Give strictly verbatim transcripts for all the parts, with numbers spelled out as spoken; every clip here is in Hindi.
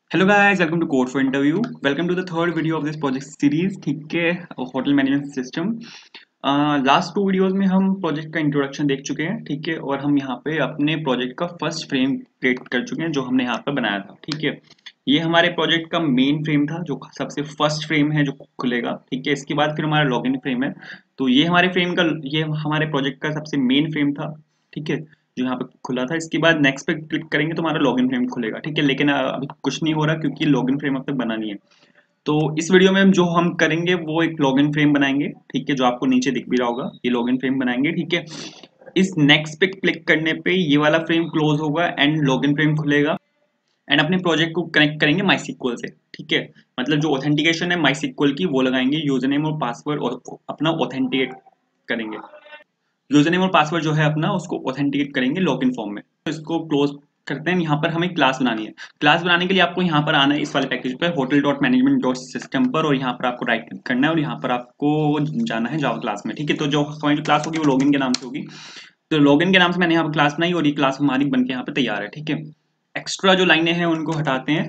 Hello guys, welcome to code for interview. Welcome to the third video of this project series. ठीक है, hotel management system. Last two videos में हम प्रोजेक्ट का इंट्रोडक्शन देख चुके हैं। ठीक है, और हम यहाँ पे अपने प्रोजेक्ट का फर्स्ट फ्रेम क्रिएट कर चुके हैं जो हमने यहाँ पर बनाया था। ठीक है, ये हमारे प्रोजेक्ट का मेन फ्रेम था जो सबसे फर्स्ट फ्रेम है जो खुलेगा। ठीक है, इसके बाद फिर हमारा लॉगिन फ्रेम है। तो ये हमारे फ्रेम का ये हमारे प्रोजेक्ट का सबसे मेन फ्रेम था। ठीक है, जो यहाँ पे खुला था। इसके बाद नेक्स्ट पे क्लिक करेंगे तो हमारा लॉगिन फ्रेम खुलेगा। ठीक है, लेकिन अभी कुछ नहीं हो रहा क्योंकि लॉगिन फ्रेम अब तक बना नहीं है। तो इस वीडियो में हम जो हम करेंगे वो एक लॉगिन फ्रेम बनाएंगे। ठीक है, जो आपको नीचे दिख भी रहा होगा, ये लॉगिन फ्रेम बनाएंगे। ठीक है, इस नेक्स्ट पे क्लिक करने पे ये वाला फ्रेम क्लोज होगा एंड लॉगिन फ्रेम खुलेगा। एंड अपने प्रोजेक्ट को कनेक्ट करेंगे माईसीक्वल से। ठीक है, मतलब जो ऑथेंटिकेशन है माईसीक्वल की वो लगाएंगे, यूजर नेम और पासवर्ड और अपना ऑथेंटिकेट करेंगे। यूजर नेम और पासवर्ड जो है अपना उसको ऑथेंटिकेट करेंगे लॉगिन फॉर्म में। तो इसको क्लोज करते हैं। यहाँ पर हमें क्लास बनानी है। क्लास बनाने के लिए आपको यहाँ पर आना है इस वाले पैकेज पर, hotel dot management dot system पर, और यहाँ पर आपको राइट क्लिक करना है और यहाँ पर आपको जाना है जावा क्लास में। ठीक है, तो जो हमारी क्लास होगी वो लॉगिन के नाम से होगी। तो लॉगिन के नाम से मैंने यहाँ पर क्लास बनाई और ये क्लास हमारी बन के यहाँ पे तैयार है। ठीक है, एक्स्ट्रा जो लाइनें हैं उनको हटाते हैं।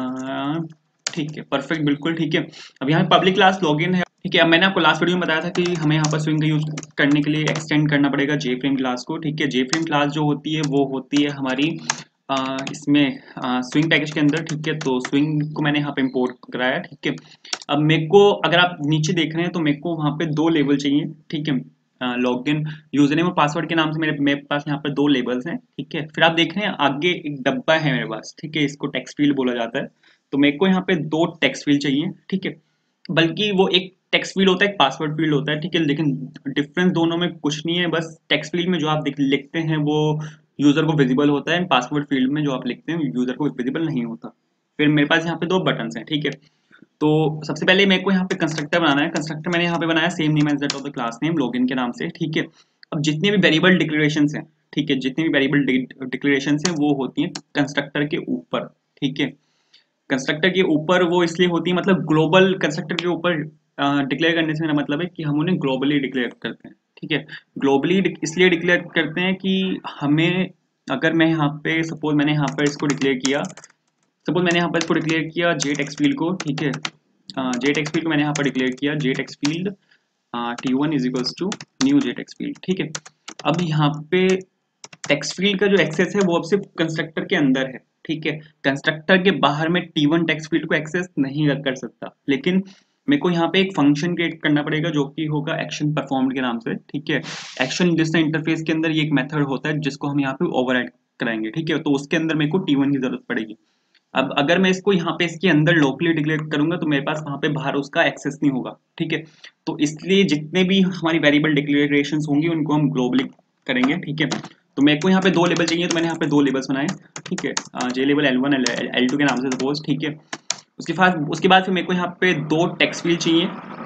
अ, ठीक है, परफेक्ट, बिल्कुल ठीक है। अब यहाँ पे पब्लिक क्लास लॉगिन है। ठीक है, अब मैंने आपको लास्ट वीडियो में बताया था कि हमें यहाँ पर स्विंग का यूज करने के लिए एक्सटेंड करना पड़ेगा जे फ्रेम क्लास को। ठीक है, जे फ्रेम क्लास जो होती है वो होती है हमारी आ, इसमें स्विंग पैकेज के अंदर। ठीक है, तो स्विंग को मैंने यहाँ पे इंपोर्ट कराया। ठीक है, अब मेरे को अगर आप नीचे देख रहे हैं तो मेरे को वहाँ पे दो लेबल चाहिए। ठीक है, लॉगिन यूजर नेम और पासवर्ड के नाम से मेरे मेरे पास यहाँ पर दो लेबल्स हैं। ठीक है, फिर आप देख रहे हैं आगे एक डब्बा है मेरे पास। ठीक है, इसको टेक्स्ट फील्ड बोला जाता है। तो मेरे को यहाँ पे दो टेक्स्ट फील्ड चाहिए। ठीक है, बल्कि वो एक टेक्स्ट फील्ड होता है, एक पासवर्ड फील्ड होता है। ठीक है, लेकिन डिफरेंस दोनों में कुछ नहीं है, बस टेक्स्ट फील्ड में जो आप लिखते हैं वो यूजर को विजिबल होता है, पासवर्ड फील्ड में जो आप लिखते हैं यूजर को विजिबल नहीं होता। फिर मेरे पास यहाँ पे दो बटन्स हैं। ठीक है, तो सबसे पहले मेरे को यहाँ पे कंस्ट्रक्टर बनाना है। कंस्ट्रक्टर मैंने यहाँ पे बनाया same name as that of the class name, login के नाम से। ठीक है, अब जितने भी वेरिएबल डिक्लेरेशंस हैं, ठीक है, जितनी भी वेरिएबल डिक्लेरेशंस हैं वो होती हैं कंस्ट्रक्टर के ऊपर। ठीक है, कंस्ट्रक्टर के ऊपर वो इसलिए होती है, मतलब ग्लोबल कंस्ट्रक्टर के ऊपर डिक्लेयर करने से मेरा मतलब है कि हम उन्हें ग्लोबली डिक्लेयर करते हैं। ठीक है, ग्लोबली इसलिए डिक्लेयर करते हैं कि हमें, अगर मैं यहाँ पे सपोज मैंने यहाँ पर इसको डिक्लेयर किया, सपोज मैंने यहाँ पर इसको डिक्लेयर किया जे टेक्स्ट फील्ड को। ठीक है, जे टेक्स्ट फील्ड को मैंने यहाँ पर डिक्लेयर किया J text field T one is equals to new J text field. ठीक है, अब यहाँ पे टेक्स्ट फील्ड का जो एक्सेस है वो अब सिर्फ कंस्ट्रक्टर के अंदर है। ठीक है, कंस्ट्रक्टर के बाहर में टी वन टेक्स्ट फील्ड को एक्सेस नहीं कर सकता, लेकिन मेरे को यहाँ पे एक फंक्शन क्रिएट करना पड़ेगा जो कि होगा एक्शन परफॉर्म्ड के नाम से। ठीक है, एक्शन जैसे इंटरफेस के अंदर ये एक मेथड होता है जिसको हम यहाँ पे ओवरराइड कराएंगे। ठीक है, तो उसके अंदर मेरे को टी वन की जरूरत पड़ेगी। अब अगर मैं इसको यहाँ पे इसके अंदर लोकली डिक्लेयर करूंगा तो मेरे पास वहां पे बाहर उसका एक्सेस नहीं होगा। ठीक है, तो इसलिए जितने भी हमारी वेरिएबल डिक्लेरेशंस होंगी उनको हम ग्लोबली करेंगे। ठीक है, तो मेरे को यहाँ पे दो लेबल चाहिए तो मैंने यहाँ पे दो लेबल्स बनाए। ठीक है, J label L one L two के नाम से सपोज। ठीक है, उसके बाद उसके बाद फिर मेरे को यहाँ पे दो टेक्स्ट फील्ड चाहिए।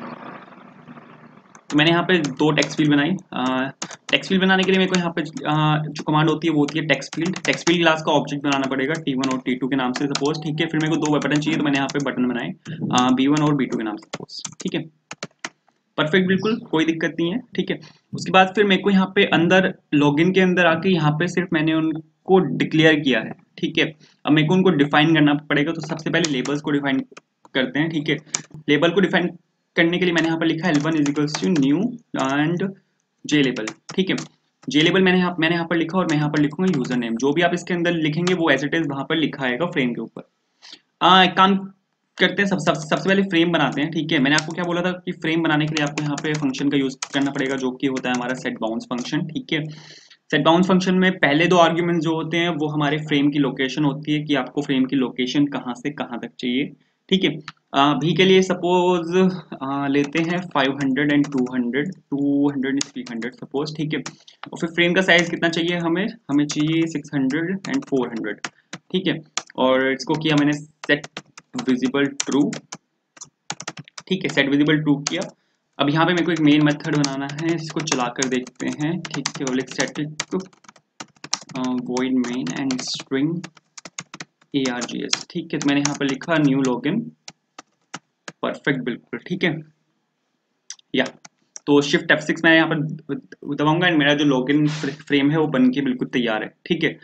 तो मैंने यहाँ पे दो टेक्स्ट फील्ड बनाई। टेक्स्ट फील्ड बनाने के लिए मेरे को यहाँ पे आ, जो कमांड होती है वो होती है text field. Text field class का ऑब्जेक्ट बनाना पड़ेगा टी वन और टी टू के नाम से सपोज। ठीक है, फिर मेरे को दो बटन चाहिए तो मैंने यहाँ पे बटन बनाए बी वन और बी टू के नाम से सपोज। ठीक है, परफेक्ट, बिल्कुल कोई दिक्कत नहीं है। ठीक है, उसके बाद फिर मेरे को यहाँ पे अंदर लॉगिन के अंदर आके यहाँ पे सिर्फ मैंने उनको डिक्लेयर किया है। ठीक है, अब मेरे को उनको डिफाइन करना पड़ेगा। तो सबसे पहले लेबल्स को डिफाइन करते हैं। ठीक है, लेबल को डिफाइन करने के लिए मैंने यहाँ पर लिखा है L one is equals to new and J label. ठीक है, जे लेबल मैंने यहाँ मैंने यहाँ पर लिखा और मैं यहाँ पर लिखूंगा यूजर नेम। जो भी आप इसके अंदर लिखेंगे वो एज इट इज वहां पर लिखा आएगा फ्रेम के ऊपर। आ, एक काम करते हैं, सब, सब सबसे पहले फ्रेम बनाते हैं। ठीक है, मैंने आपको क्या बोला था कि फ्रेम बनाने के लिए आपको यहाँ पे फंक्शन का यूज करना पड़ेगा जो कि होता है हमारा सेट बाउंस फंक्शन। ठीक है, सेट बाउंस फंक्शन में पहले दो आर्ग्यूमेंट जो होते हैं वो हमारे फ्रेम की लोकेशन होती है कि आपको फ्रेम की लोकेशन कहाँ से कहाँ तक चाहिए। ठीक है, अभी के लिए सपोज लेते हैं five hundred and two hundred, two hundred three hundred suppose. ठीक है, और फिर फ्रेम का साइज कितना चाहिए हमें हमें चाहिए six hundred and four hundred. ठीक है, और इसको किया मैंने सेट विजिबल ट्रू। ठीक है, सेट विजिबल ट्रू किया। अब यहाँ पे मेरे को एक मेन मेथड बनाना है, इसको चलाकर देखते हैं। ठीक है, public static void main and string args। ठीक है, तो मैंने यहाँ पर लिखा न्यू लॉगिन। परफेक्ट, बिल्कुल ठीक है। या तो शिफ्ट एफ सिक्स मैं यहाँ पर दबाऊंगा एंड मेरा जो लॉगिन फ्रेम है वो बन के बिल्कुल तैयार है। ठीक है,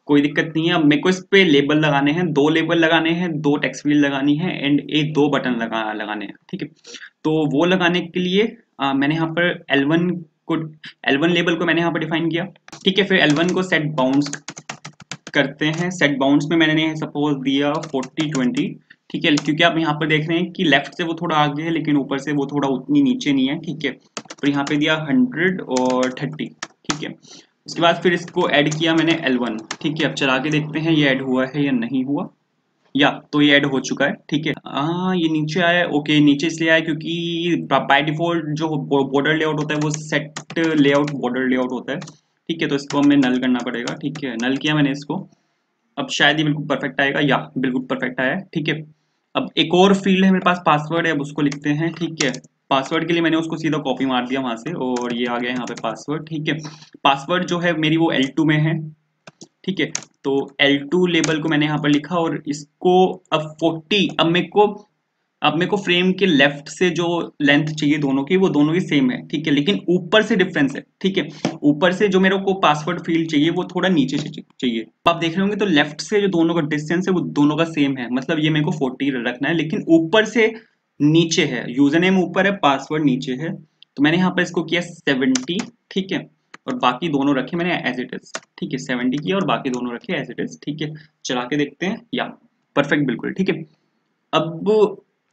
कोई दिक्कत नहीं है। अब मेरे को इस पे लेबल लगाने हैं, दो लेबल लगाने हैं, दो टेक्स्ट फील्ड लगानी है एंड एक दो बटन लगा लगाने हैं, ठीक है। तो वो लगाने के लिए आ, मैंने यहाँ पर एल वन को एल वन लेबल को मैंने यहाँ पर डिफाइन किया, ठीक है। फिर एल वन को सेट बाउंड्स करते हैं। सेट बाउंड्स में मैंने सपोज दिया फोर्टी ट्वेंटी, ठीक है, क्योंकि आप यहाँ पर देख रहे हैं कि लेफ्ट से वो थोड़ा आगे है लेकिन ऊपर से वो थोड़ा उतनी नीचे नहीं है, ठीक है। तो यहाँ पे दिया हंड्रेड और थर्टी, ठीक है। उसके बाद फिर इसको ऐड किया मैंने एल वन, ठीक है। अब चला के देखते हैं ये ऐड हुआ है या नहीं हुआ, या तो ये ऐड हो चुका है, ठीक है। हाँ ये नीचे आया, ओके नीचे इसलिए आया क्योंकि बाय डिफॉल्ट जो बॉर्डर लेआउट होता है वो सेट लेआउट बॉर्डर लेआउट होता है, ठीक है। तो इसको हमें नल करना पड़ेगा, ठीक है। नल किया मैंने इसको, अब शायद ये बिल्कुल परफेक्ट आएगा, या बिल्कुल परफेक्ट आया है, ठीक है। अब एक और फील्ड है मेरे पास पासवर्ड है, अब उसको लिखते हैं, ठीक है। पासवर्ड के लिए मैंने उसको सीधा कॉपी मार दिया वहां से और ये आ गया यहाँ पे पासवर्ड, ठीक है। पासवर्ड जो है मेरी वो एल टू में है, ठीक है। तो एल टू लेबल को मैंने यहाँ पर लिखा और इसको अब फोर्टी, अब मेरे को अब मेरे को फ्रेम के लेफ्ट से जो लेंथ चाहिए दोनों की वो दोनों की सेम है, ठीक है। लेकिन ऊपर से डिफरेंस है, ठीक है। ऊपर से जो मेरे को पासवर्ड फील्ड चाहिए वो थोड़ा नीचे से चाहिए। आप देख रहे होंगे तो लेफ्ट से जो दोनों का डिस्टेंस है वो दोनों का सेम है, मतलब ये मेरे को फोर्टी रखना है, लेकिन ऊपर से नीचे है, यूजर नेम ऊपर है, पासवर्ड नीचे है। तो मैंने यहाँ पर इसको किया सेवेंटी, ठीक है। और बाकी दोनों रखे मैंने एज इट इज, ठीक है। सेवेंटी किया और बाकी दोनों रखे एज इट इज, ठीक है। चला के देखते हैं, या परफेक्ट बिल्कुल, ठीक है। अब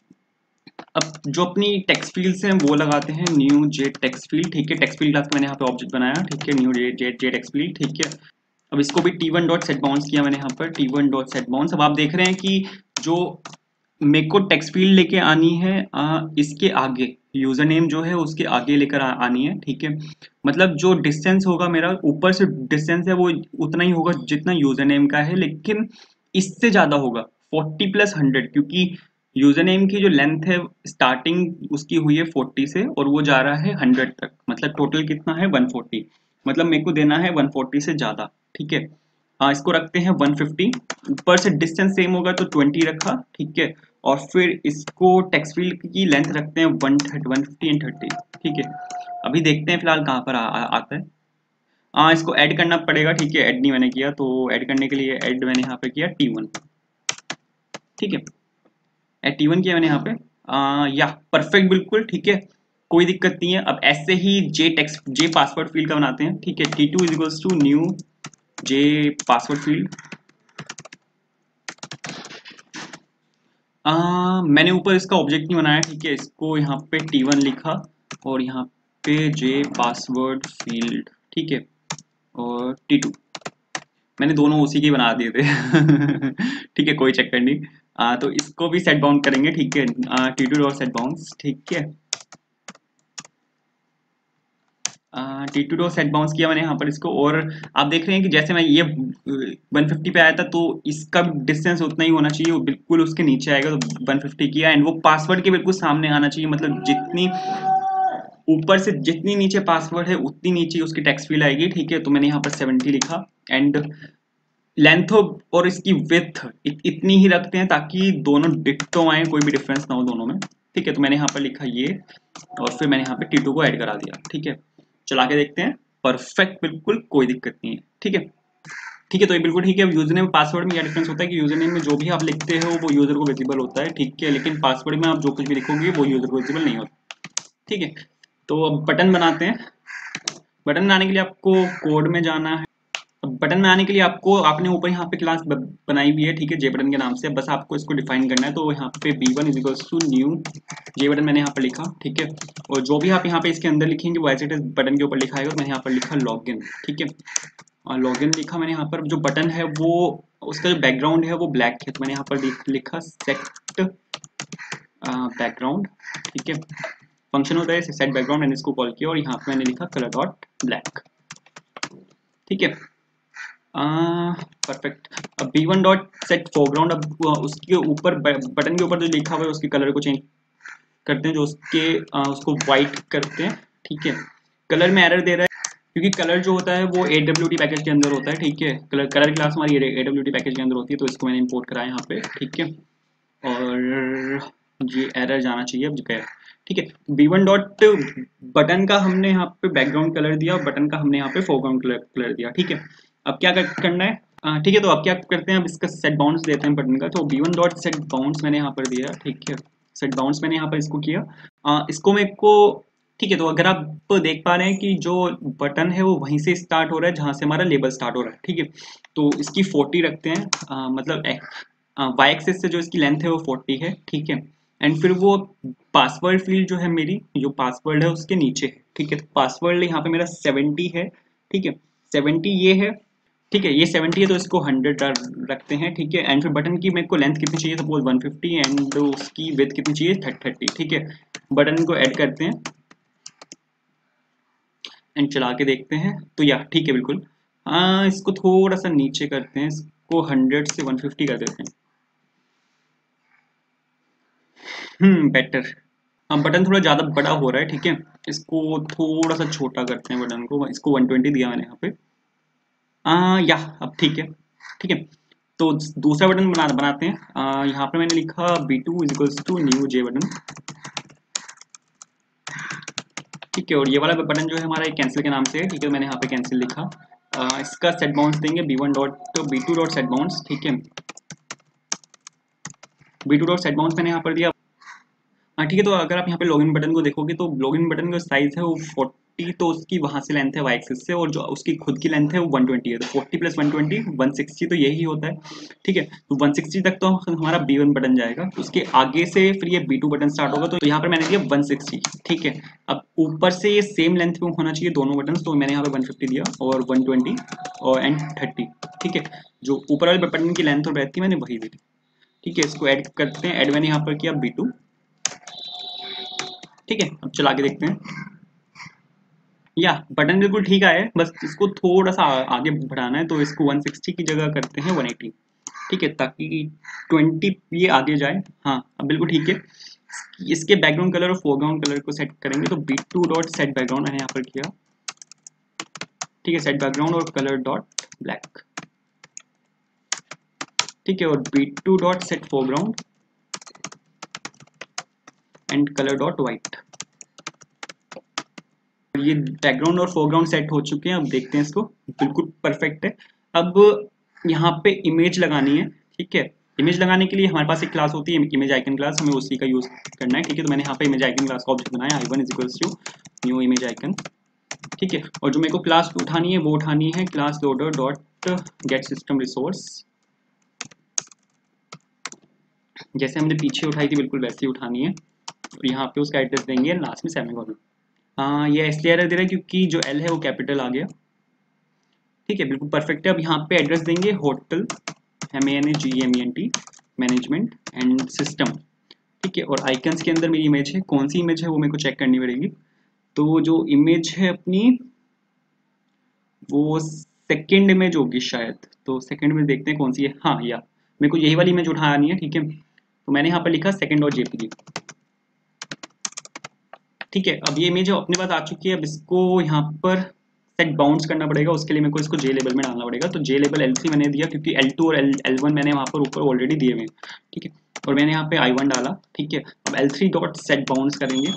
अब जो अपनी टेक्स्ट फील्ड्स हैं वो लगाते हैं, न्यू जे टेक्स्ट फील्ड, ठीक है। टेक्स्ट फील्ड क्लास मैंने यहाँ पे ऑब्जेक्ट बनाया, ठीक है, new J J J text field, ठीक है। अब इसको भी T one dot set bounds किया मैंने यहाँ पर, T one dot set bounds. अब आप देख रहे हैं कि जो मेरे को टेक्स्ट फील्ड लेके आनी है आ, इसके आगे यूजर नेम जो है उसके आगे लेकर आ, आनी है, ठीक है। मतलब जो डिस्टेंस होगा मेरा ऊपर से डिस्टेंस है वो उतना ही होगा जितना यूजर नेम का है, लेकिन इससे ज्यादा होगा फोर्टी प्लस हंड्रेड, क्योंकि यूजर नेम की जो लेंथ है स्टार्टिंग उसकी हुई है फोर्टी से और वो जा रहा है हंड्रेड तक, मतलब टोटल कितना है वन फोर्टी, मतलब मेरे को देना है वन फोर्टी से ज्यादा, ठीक है। हाँ इसको रखते हैं वन फिफ्टी, ऊपर से डिस्टेंस सेम होगा तो ट्वेंटी रखा, ठीक है। और फिर इसको टेक्स्ट फील्ड की लेंथ रखते हैं one thirty one fifty and thirty, ठीक है। अभी देखते हैं फिलहाल कहाँ पर आ, आ, आता है। हाँ इसको ऐड करना पड़ेगा, ठीक है। ऐड नहीं मैंने किया तो ऐड करने के लिए ऐड मैंने यहाँ पे किया टी वन, ठीक है। ऐड टी वन किया मैंने यहाँ पे, आ, या परफेक्ट बिल्कुल, ठीक है। कोई दिक्कत नहीं है। अब ऐसे ही J text J password field का बनाते हैं, ठीक है। T two is equals to new J password field. आ, मैंने ऊपर इसका ऑब्जेक्ट नहीं बनाया, ठीक है। इसको यहाँ पे टी वन लिखा और यहाँ पे जे पासवर्ड फील्ड, ठीक है। और टी टू मैंने दोनों उसी के बना दिए थे ठीक है, कोई चक्कर नहीं। आ, तो इसको भी सेट बाउंड करेंगे, ठीक है। T two dot set bounds, ठीक है। T two dot set bounce किया मैंने यहाँ पर इसको, और आप देख रहे हैं कि जैसे मैं ये वन फिफ्टी पे आया था तो इसका डिस्टेंस उतना ही होना चाहिए, वो बिल्कुल उसके नीचे आएगा, तो वन फिफ्टी किया एंड वो पासवर्ड के बिल्कुल सामने आना चाहिए, मतलब जितनी ऊपर से जितनी नीचे पासवर्ड है उतनी नीचे उसकी टेक्स्ट फील्ड आएगी, ठीक है। तो मैंने यहाँ पर सेवेंटी लिखा एंड लेंथ और इसकी विड्थ इत, इतनी ही रखते हैं ताकि दोनों डिक्टो आए, कोई भी डिफरेंस ना हो दोनों में, ठीक है। तो मैंने यहाँ पर लिखा ये और फिर मैंने यहाँ पे टी टू को ऐड करा दिया, ठीक है। चला के देखते हैं, परफेक्ट बिल्कुल कोई दिक्कत नहीं है, ठीक है। ठीक है, तो ये बिल्कुल ठीक है। यूजर नेम पासवर्ड में क्या डिफरेंस होता है कि यूजर नेम में जो भी आप लिखते हो वो यूजर को विजिबल होता है, ठीक है। लेकिन पासवर्ड में आप जो कुछ भी लिखोगे वो यूजर को विजिबल नहीं होता, ठीक है। तो अब बटन बनाते हैं। बटन बनाने के लिए आपको कोड में जाना है। बटन में आने के लिए आपको आपने ऊपर यहाँ पे क्लास बनाई हुई है, ठीक है, जे बटन के नाम से, बस आपको इसको डिफाइन करना है। तो यहाँ पे B one is equals to new J button मैंने यहाँ पर लिखा, ठीक है। और जो भी आप यहाँ पे इसके अंदर लिखेंगे वो ऐसे बटन के ऊपर लिखा है, मैंने यहाँ पर लिखा लॉगिन, ठीक है। और लॉगिन लिखा मैंने यहाँ पर, जो बटन है वो उसका जो बैकग्राउंड है वो ब्लैक है, तो मैंने यहाँ पर लिखा सेट बैकग्राउंड, ठीक है। फंक्शन होता है सेट बैकग्राउंड, मैंने इसको कॉल किया और यहाँ पे मैंने लिखा कलर डॉट ब्लैक, ठीक है। परफेक्ट। अब B one dot set foreground, अब उसके ऊपर बटन के ऊपर जो लिखा हुआ है उसके कलर को चेंज करते हैं, जो उसके आ, उसको व्हाइट करते हैं, ठीक है। कलर में एरर दे रहा है क्योंकि कलर जो होता है वो ए डब्ल्यू टी पैकेज के अंदर होता है, ठीक है। कलर कलर क्लास हमारी ए डब्ल्यू टी पैकेज के अंदर होती है, तो इसको मैंने इंपोर्ट कराया यहाँ पे, ठीक है। और ये एरर जाना चाहिए अब गया, ठीक है। बी वन डॉट बटन का हमने यहाँ पे बैकग्राउंड कलर दिया और बटन का हमने यहाँ पे फोरग्राउंड कलर कलर दिया, ठीक है। अब क्या करना है, ठीक है, तो अब क्या करते हैं, अब इसका सेट बाउंड्स देते हैं बटन का। तो B one dot set bounds मैंने यहाँ पर दिया, ठीक है, सेट बाउंड्स मैंने यहाँ पर इसको किया। आ, इसको मेरे को, ठीक है, तो अगर आप देख पा रहे हैं कि जो बटन है वो वहीं से स्टार्ट हो रहा है जहाँ से हमारा लेबल स्टार्ट हो रहा है, ठीक है। तो इसकी फोर्टी रखते हैं, आ, मतलब वाई एक्सिस से जो इसकी लेंथ है वो फोर्टी है, ठीक है। एंड फिर वो पासवर्ड फील्ड जो है मेरी, जो पासवर्ड है उसके नीचे है, ठीक है। पासवर्ड यहाँ पे मेरा सेवेंटी है, ठीक है, सेवेंटी ये है, ठीक है, ये सेवेंटी है तो इसको हंड्रेड रखते हैं, ठीक है। एंड फिर बटन की मेरे को लेंथ कितनी चाहिए, सपोज वन फिफ्टी, एंड उसकी विड्थ कितनी चाहिए, थर्टी, ठीक है। बटन को ऐड करते हैं एंड चला के देखते हैं, तो या ठीक है बिल्कुल। हाँ, इसको थोड़ा सा नीचे करते हैं, इसको हंड्रेड से वन फिफ्टी कर देते हैं। हम्म बेटर। हाँ, बटन थोड़ा ज़्यादा बड़ा हो रहा है, ठीक है, इसको थोड़ा सा छोटा करते हैं बटन को, इसको वन ट्वेंटी दिया मैंने यहाँ पे। आ, या अब ठीक है, ठीक है। तो दूसरा बटन बना बनाते हैं। आ, यहाँ पे मैंने लिखा B two is equals to new J button, ठीक है। और ये वाला बटन जो है हमारा कैंसिल के नाम से है, ठीक है, मैंने यहाँ पे कैंसिल लिखा। आ, इसका सेट बाउंस देंगे B one dot B two dot set bounce, ठीक है, B two dot set bounce मैंने यहाँ पर दिया। हाँ ठीक है, तो अगर आप यहाँ पे लॉगिन बटन को देखोगे तो लॉगिन बटन का साइज है वो फोर्टी, तो उसकी वहाँ से लेंथ है वाई एक्सिस से, और जो उसकी खुद की लेंथ है वो वन ट्वेंटी है, तो forty plus one twenty one sixty, तो यही होता है, ठीक है। तो वन सिक्सटी तक तो हमारा बी वन बटन जाएगा, उसके आगे से फिर ये बी टू बटन स्टार्ट होगा, तो यहाँ पर मैंने दिया वन सिक्सटी, ठीक है। अब ऊपर से ये सेम लेंथ में होना चाहिए दोनों बटन, तो मैंने यहाँ पे वन फिफ्टी दिया और वन ट्वेंटी और एंड थर्टी, ठीक है। जो ऊपर वाले बटन की लेंथ और रहती मैंने वही दी, ठीक है। इसको ऐड करते हैं, ऐड मैंने यहाँ पर किया बी टू, ठीक है। अब चला के देखते हैं, या बटन बिल्कुल ठीक आया है, बस इसको थोड़ा सा आगे बढ़ाना है, तो इसको वन सिक्सटी की जगह करते हैं वन एटी, ठीक है, ताकि ट्वेंटी ये आगे जाए। हाँ, अब बिल्कुल ठीक है। इसके बैकग्राउंड कलर और फोरग्राउंड कलर को सेट करेंगे, तो B two dot set background मैंने यहाँ पर किया, ठीक है, सेट बैकग्राउंड और कलर डॉट ब्लैक, ठीक है। और B two dot set foreground and colour dot white. ये बैकग्राउंड और फोरग्राउंड सेट हो चुके हैं, अब देखते हैं इसको, बिल्कुल परफेक्ट है। अब यहाँ पे इमेज लगानी है, ठीक है। इमेज लगाने के लिए हमारे पास एक क्लास होती है इमेज आइकन क्लास, हमें उसी का यूज करना है, ठीक है। तो मैंने यहाँ पे इमेज आइकन क्लास का ऑब्जेक्ट बनाया, I one is equals to new image icon, ठीक है। और जो मेरे को क्लास उठानी है वो उठानी है class loader dot get system resource, जैसे हमने पीछे उठाई थी बिल्कुल वैसे ही उठानी है। और यहाँ पे उसका एड्रेस देंगे लास्ट में सेमीकोलन। हाँ, ये इसलिए एरर दे रहा है क्योंकि जो एल है वो कैपिटल आ गया, ठीक है, बिल्कुल परफेक्ट है। अब यहाँ पे एड्रेस देंगे hotel, M A N A G M E N T, management and system, ठीक है। और आइकन्स के अंदर मेरी इमेज है, कौन सी इमेज है वो मेरे को चेक करनी पड़ेगी। तो जो इमेज है अपनी वो सेकेंड इमेज होगी शायद, तो सेकेंड इमेज देखते हैं कौन सी है। हाँ, या मेरे को यही वाली इमेज उठानी है, ठीक है। तो मैंने यहाँ पर लिखा सेकेंड डॉट जेपीजी, ठीक है। अब ये इमेज अपने पास आ चुकी है, अब इसको यहाँ पर सेट बाउंड्स करना पड़ेगा, उसके लिए मेरे को इसको जे लेवल में डालना पड़ेगा। तो जे लेवल एल थ्री मैंने दिया क्योंकि एल टू और एल वन मैंने वहाँ पर ऊपर ऑलरेडी दिए हुए हैं, ठीक है। और मैंने यहाँ पे आई वन डाला, ठीक है। अब L three dot set bounds करेंगे,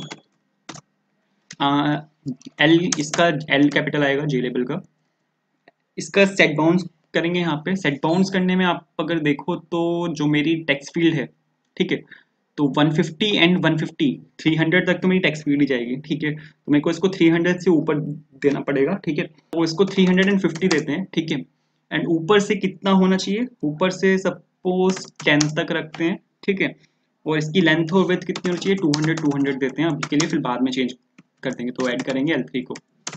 एल इसका एल कैपिटल आएगा जे लेवल का, इसका सेट बाउंड्स करेंगे। यहाँ पे सेट बाउंड्स करने में आप अगर देखो तो जो मेरी टेक्स्ट फील्ड है, ठीक है, तो one fifty and one fifty, three hundred तक तो मेरी टेक्स्ट फील्ड ही जाएगी, ठीक है। तो मेरे को इसको थ्री हंड्रेड से ऊपर देना पड़ेगा, ठीक है। तो इसको थ्री हंड्रेड फिफ्टी देते हैं, ठीक है। एंड ऊपर से कितना होना चाहिए, ऊपर से सपोज टेन तक रखते हैं, ठीक है। और इसकी लेंथ और विड्थ कितनी होनी चाहिए, टू हंड्रेड टू हंड्रेड देते हैं अभी के लिए, फिर बाद में चेंज कर देंगे। तो ऐड करेंगे एल थ्री को,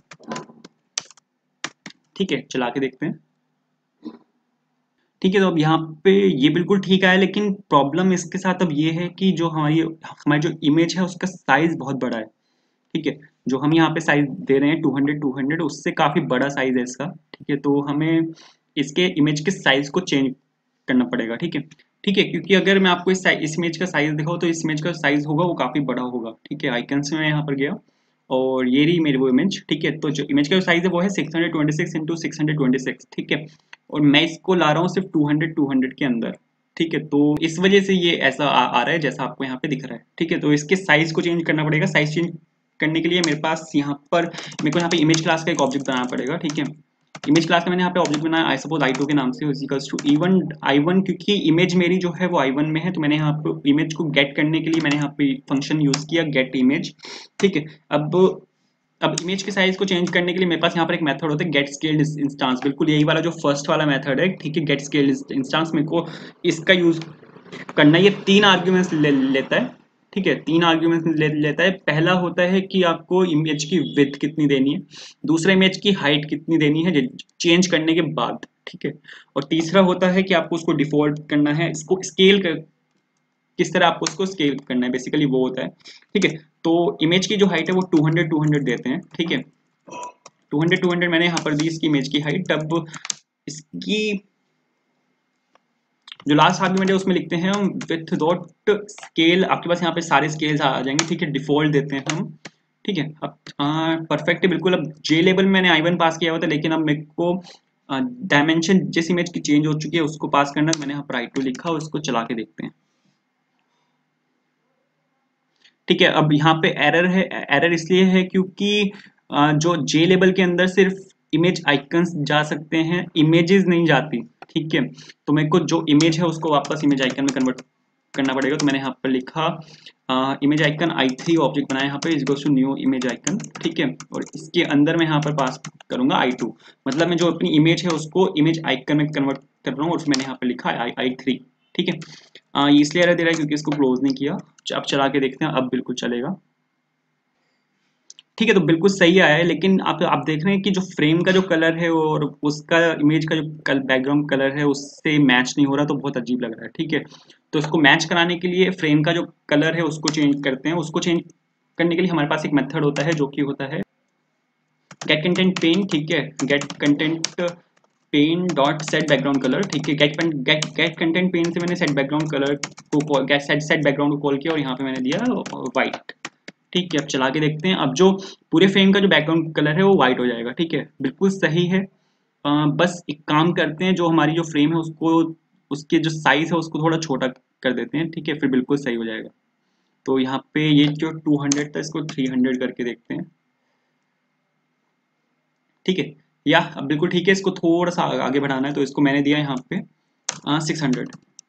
ठीक है, चला के देखते हैं, ठीक है। तो अब यहाँ पे ये बिल्कुल ठीक आया, लेकिन प्रॉब्लम इसके साथ अब ये है कि जो हमारी हमारी जो इमेज है उसका साइज बहुत बड़ा है, ठीक है। जो हम यहाँ पे साइज दे रहे हैं टू हंड्रेड टू हंड्रेड, उससे काफ़ी बड़ा साइज है इसका, ठीक है। तो हमें इसके इमेज के साइज को चेंज करना पड़ेगा, ठीक है, ठीक है। क्योंकि अगर मैं आपको इस इस इमेज का साइज दिखाऊँ तो इस इमेज का साइज होगा वो काफ़ी बड़ा होगा, ठीक है। आइकन्स में मैं यहाँ पर गया और ये रही मेरी वो इमेज, ठीक है। तो जो इमेज का जो साइज है वो है six hundred twenty six into six hundred twenty six, ठीक है। और मैं इसको ला रहा हूँ सिर्फ टू हंड्रेड टू हंड्रेड के अंदर, ठीक है। तो इस वजह से ये ऐसा आ, आ रहा है जैसा आपको यहाँ पे दिख रहा है, ठीक है। तो इसके साइज को चेंज करना पड़ेगा। साइज चेंज करने के लिए मेरे पास यहाँ पर मेरे को यहाँ पे इमेज क्लास का एक ऑब्जेक्ट बनाना पड़ेगा, ठीक है। इमेज क्लास का मैंने यहाँ पे ऑब्जेक्ट बनाया आई सपोज आई टू के नाम से equals to E one I one, क्योंकि इमेज मेरी जो है वो आई वन में है, तो मैंने यहाँ पे इमेज को गेट करने के लिए मैंने यहाँ पे फंक्शन यूज किया गेट इमेज। ठीक है, अब अब इमेज के साइज को चेंज करने के लिए मेरे पास यहाँ पर एक मेथड होता है गेट स्केल्ड इंस्टांस, बिल्कुल यही वाला जो फर्स्ट वाला मेथड है। ठीक है, गेट स्केल्ड इंस्टांस मेरे को इसका यूज करना, ये तीन आर्ग्यूमेंट्स ले लेता है। ठीक है, तीन आर्ग्यूमेंट्स ले लेता है। पहला होता है कि आपको इमेज की विड्थ कितनी देनी है, दूसरा इमेज की हाइट कितनी देनी है चेंज करने के बाद। ठीक है, और तीसरा होता है कि आपको उसको डिफॉल्ट करना है, इसको स्केल कर, किस तरह आपको उसको स्केल करना है, बेसिकली वो होता है। ठीक है, तो इमेज की जो हाइट है वो टू हंड्रेड टू हंड्रेड देते हैं। ठीक है, टू हंड्रेड टू हंड्रेड मैंने यहाँ पर दी इसकी इमेज की हाइट। अब इसकी जो लास्ट आर्ग्यूमेंट है उसमें लिखते हैं हम विथ डॉट स्केल, आपके पास यहाँ पे सारे स्केल्स आ जाएंगे। ठीक है, डिफॉल्ट देते हैं हम। ठीक है, अब परफेक्ट है बिल्कुल। अब जे लेवल मैंने आई वन पास किया हुआ था, लेकिन अब मेरे को डायमेंशन जिस इमेज की चेंज हो चुकी है उसको पास करना, मैंने यहाँ पर आई टू लिखा, उसको चला के देखते हैं। ठीक है, अब यहाँ पे एरर है, एरर इसलिए है क्योंकि जो जे लेवल के अंदर सिर्फ इमेज आइकन्स जा सकते हैं, इमेजेस नहीं जाती। ठीक है, तो मेरे को जो इमेज है उसको वापस इमेज आइकन में कन्वर्ट करना पड़ेगा। तो मैंने यहाँ पर लिखा image icon I three object बनाया यहाँ पे is goes to new image icon. ठीक है, और इसके अंदर मैं यहाँ पर पास करूंगा आई टू, मतलब मैं जो अपनी इमेज है उसको इमेज आइकन में कन्वर्ट कर रहा हूँ, और मैंने यहाँ पर लिखा आई आई थ्री। ठीक है, आ, ये इसलिए एरर दे रहा है क्योंकि इसको क्लोज नहीं किया। अब चला के देखते हैं, अब बिल्कुल चलेगा। ठीक है, तो बिल्कुल सही आया है, लेकिन आप आप देख रहे हैं कि जो फ्रेम का जो कलर है और उसका इमेज का जो बैकग्राउंड कलर है उससे मैच नहीं हो रहा, तो बहुत अजीब लग रहा है। ठीक है, तो इसको मैच कराने के लिए फ्रेम का जो कलर है उसको चेंज करते हैं। उसको चेंज करने के लिए हमारे पास एक मेथड होता है जो कि होता है गेट कंटेंट पेन। ठीक है, get content pane dot set background colour. ठीक है, get get get content pane से मैंने सेट बैकग्राउंड कलर को call, get set set background को कॉल किया और यहाँ पे मैंने दिया व्हाइट। ठीक है, अब चला के देखते हैं। अब जो पूरे फ्रेम का जो बैकग्राउंड कलर है वो व्हाइट हो जाएगा। ठीक है, बिल्कुल सही है। आ, बस एक काम करते हैं, जो हमारी जो फ्रेम है उसको, उसके जो साइज है उसको थोड़ा छोटा कर देते हैं। ठीक है, फिर बिल्कुल सही हो जाएगा। तो यहाँ पे ये जो टू हंड्रेड था इसको थ्री हंड्रेड करके देखते हैं। ठीक है, या अब बिल्कुल ठीक है, इसको थोड़ा सा आगे बढ़ाना है, तो इसको मैंने दिया यहाँ पे सिक्स हंड्रेड।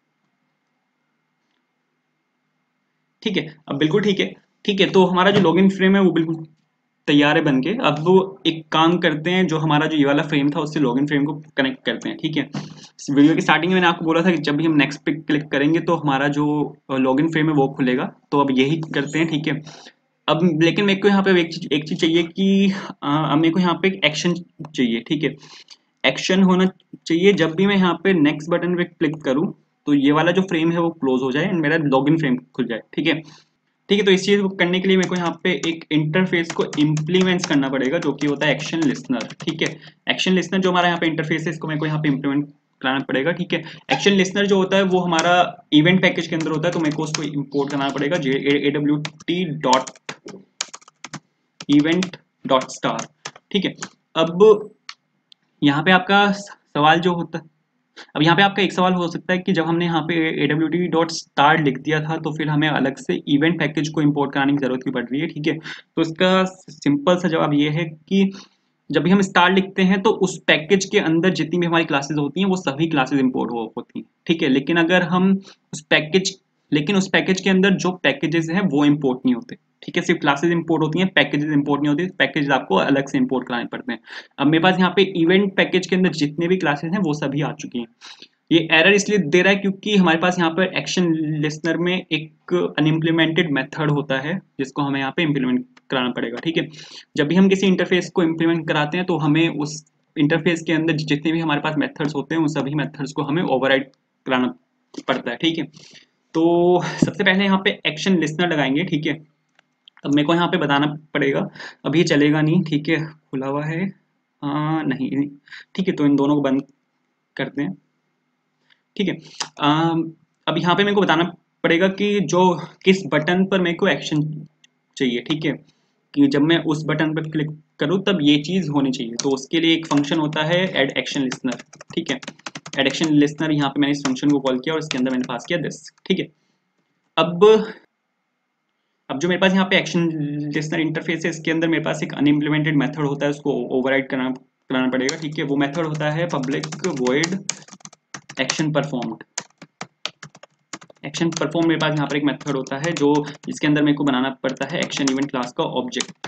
ठीक है, अब बिल्कुल ठीक है। ठीक है, तो हमारा जो लॉगिन फ्रेम है वो बिल्कुल तैयार है बन के। अब वो एक काम करते हैं, जो हमारा जो ये वाला फ्रेम था उससे लॉगिन फ्रेम को कनेक्ट करते हैं। ठीक है, इस वीडियो की स्टार्टिंग में मैंने आपको बोला था कि जब भी हम नेक्स्ट पे क्लिक करेंगे तो हमारा जो लॉगिन फ्रेम है वो खुलेगा, तो अब यही करते हैं। ठीक है, अब लेकिन मेरे को यहाँ पे एक चीज एक चीज चाहिए कि आ, मेरे को यहाँ पे एक एक्शन चाहिए। ठीक है, एक्शन होना चाहिए जब भी मैं यहाँ पे नेक्स्ट बटन पे क्लिक करूँ तो ये वाला जो फ्रेम है वो क्लोज हो जाए, मेरा लॉगिन फ्रेम खुल जाए। ठीक है, ठीक है, तो इस चीज को करने के लिए मेरे को यहाँ पे एक इंटरफेस को इम्प्लीमेंट करना पड़ेगा जो कि होता है एक्शन लिसनर। ठीक है, एक्शन लिसनर जो हमारा यहाँ पे इंटरफेस है इसको मेरे को यहाँ पे इम्प्लीमेंट कराना पड़ेगा। ठीक है, एक्शन लिसनर जो होता है वो हमारा इवेंट पैकेज के अंदर होता है, तो मेरे को उसको इंपोर्ट करना पड़ेगा A W T dot event dot star. ठीक है, अब यहाँ पे आपका सवाल जो होता है, अब यहाँ पे आपका एक सवाल हो सकता है कि जब हमने यहाँ पे A W T dot star लिख दिया था तो फिर हमें अलग से इवेंट पैकेज को इंपोर्ट कराने की जरूरत क्यों पड़ रही है। ठीक है, तो इसका सिंपल सा जवाब ये है कि जब भी हम स्टार लिखते हैं तो उस पैकेज के अंदर जितनी भी हमारी क्लासेस होती हैं वो सभी क्लासेस इंपोर्ट हो होती हैं। ठीक है, लेकिन अगर हम उस पैकेज लेकिन उस पैकेज के अंदर जो पैकेजेस हैं वो इंपोर्ट नहीं होते। ठीक है, सिर्फ क्लासेस इंपोर्ट होती हैं, पैकेजेस इंपोर्ट नहीं होती, पैकेज आपको अलग से इंपोर्ट कराने पड़ते हैं। अब मेरे पास यहाँ पे इवेंट पैकेज के अंदर जितने भी क्लासेस हैं वो सभी आ चुकी हैं। ये एरर इसलिए दे रहा है क्योंकि हमारे पास यहाँ पर एक्शन लिस्नर में एक अनइम्प्लीमेंटेड मेथड होता है जिसको हमें यहाँ पे इम्प्लीमेंट कराना पड़ेगा। ठीक है, जब भी हम किसी इंटरफेस को इम्प्लीमेंट कराते हैं तो हमें उस इंटरफेस के अंदर जितने भी हमारे पास मेथड्स होते हैं उन सभी मेथड्स को हमें ओवरराइड कराना पड़ता है। ठीक है, तो सबसे पहले यहाँ पे एक्शन लिस्नर लगाएंगे। ठीक है, अब मेरे को यहाँ पे बताना पड़ेगा, अभी चलेगा नहीं। ठीक है, खुला हुआ है, आ, नहीं, नहीं। ठीक है, तो इन दोनों को बंद करते हैं। ठीक है, अब यहाँ पे मेरे को बताना पड़ेगा कि जो किस बटन पर मेरे को एक्शन चाहिए। ठीक है, कि जब मैं उस बटन पर क्लिक करूँ तब ये चीज़ होनी चाहिए, तो उसके लिए एक फंक्शन होता है एड एक्शन लिस्नर। ठीक है, एड एक्शन लिस्नर यहाँ पे मैंने इस फंक्शन को कॉल किया और इसके अंदर मैंने पास किया दिस। ठीक है, अब अब जो मेरे पास यहाँ पे एक्शन लिस्नर इंटरफेस है इसके अंदर मेरे पास एक अनइम्प्लीमेंटेड मेथड होता है, उसको ओवरराइड करना कराना पड़ेगा, ठीक है। वो मेथड होता है public void action performed. Action perform मेरे पास यहाँ पर एक मेथड होता है जो जिसके अंदर मेरे को बनाना पड़ता है एक्शन इवेंट क्लास का ऑब्जेक्ट,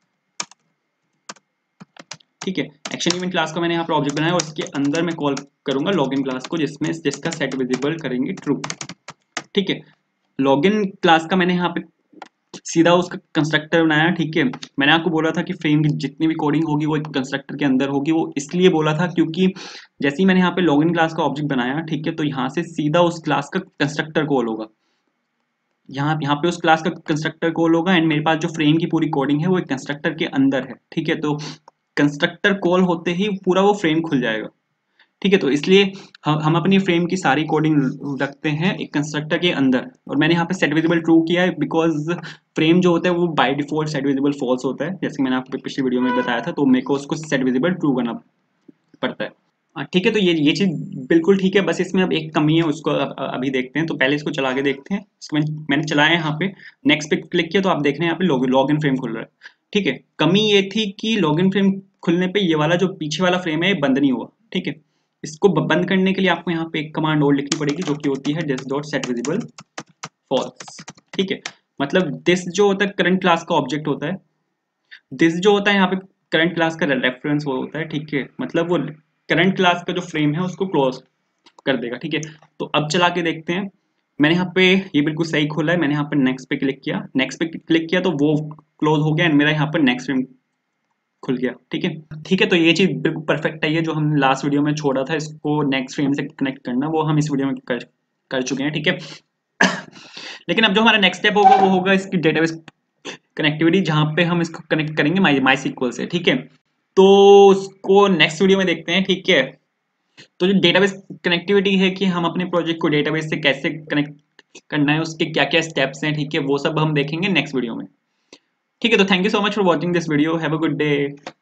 ठीक है। एक्शन इवेंट क्लास का मैंने यहाँ पर ऑब्जेक्ट बनाया और इसके अंदर मैं कॉल करूंगा लॉगिन क्लास को, जिसमें जिसका सेट विजिबल करेंगे ट्रू, ठीक है। लॉगिन क्लास का मैंने यहाँ पे सीधा उसका कंस्ट्रक्टर बनाया, ठीक है। मैंने आपको बोला था कि फ्रेम की जितनी भी कोडिंग होगी वो एक कंस्ट्रक्टर के अंदर होगी, वो इसलिए बोला था क्योंकि जैसे ही मैंने यहाँ पे लॉगिन क्लास का ऑब्जेक्ट बनाया, ठीक है, तो यहाँ से सीधा उस क्लास का कंस्ट्रक्टर कॉल होगा, यहाँ यहाँ पे उस क्लास का कंस्ट्रक्टर कॉल होगा एंड मेरे पास जो फ्रेम की पूरी कोडिंग है वो एक कंस्ट्रक्टर के अंदर है, ठीक है। तो कंस्ट्रक्टर कॉल होते ही पूरा वो फ्रेम खुल जाएगा, ठीक है। तो इसलिए हम हम अपनी फ्रेम की सारी कोडिंग रखते हैं एक कंस्ट्रक्टर के अंदर, और मैंने यहाँ पे सेट विजिबल ट्रू किया है बिकॉज फ्रेम जो होता है वो by default set visible false होता है, जैसे मैंने आपको पिछली वीडियो में बताया था, तो मेरे को उसको सेट विजिबल ट्रू करना पड़ता है, हाँ, ठीक है। तो ये ये चीज बिल्कुल ठीक है, बस इसमें अब एक कमी है, उसको अब अभी देखते हैं। तो पहले इसको चला के देखते हैं। इसको मैं, मैंने चलाया यहाँ पे, नेक्स्ट पे क्लिक किया तो आप देख रहे हैं यहाँ पे लॉग लॉगिन फ्रेम खुल रहा है, ठीक है। कमी ये थी कि लॉगिन फ्रेम खुलने पे ये वाला जो पीछे वाला फ्रेम है ये बंद नहीं हुआ, ठीक है। इसको बंद करने के लिए आपको यहाँ पे एक कमांड और लिखनी पड़ेगी जो कि होती है this dot set visible false, ठीक है। मतलब दिस जो होता है करंट क्लास का ऑब्जेक्ट होता है, दिस जो होता है यहाँ पे करंट क्लास का रेफरेंस वो होता है, ठीक है। मतलब वो करंट क्लास का जो फ्रेम है उसको क्लोज कर देगा, ठीक है। तो अब चला के देखते हैं। मैंने यहाँ पे ये बिल्कुल सही खोला है, मैंने यहाँ पर नेक्स्ट पे क्लिक किया, नेक्स्ट पे क्लिक किया तो वो क्लोज हो गया एंड मेरा यहाँ पर नेक्स्ट फ्रेम खुल गया, ठीक है। ठीक है, तो ये चीज बिल्कुल परफेक्ट है, ये जो हम लास्ट वीडियो में छोड़ा था इसको नेक्स्ट फ्रेम से कनेक्ट करना, वो हम इस वीडियो में कर, कर चुके हैं, ठीक है। लेकिन अब जो हमारा नेक्स्ट स्टेप होगा वो होगा इसकी डेटाबेस कनेक्टिविटी, जहां पे हम इसको कनेक्ट करेंगे माई माई सीक्वल से, ठीक है। तो उसको नेक्स्ट वीडियो में देखते हैं, ठीक है। तो जो डेटाबेस कनेक्टिविटी है कि हम अपने प्रोजेक्ट को डेटाबेस से कैसे कनेक्ट करना है, उसके क्या क्या स्टेप्स हैं, ठीक है, वो सब हम देखेंगे नेक्स्ट वीडियो में, ठीक है। तो thank you so much for watching this video, have a good day.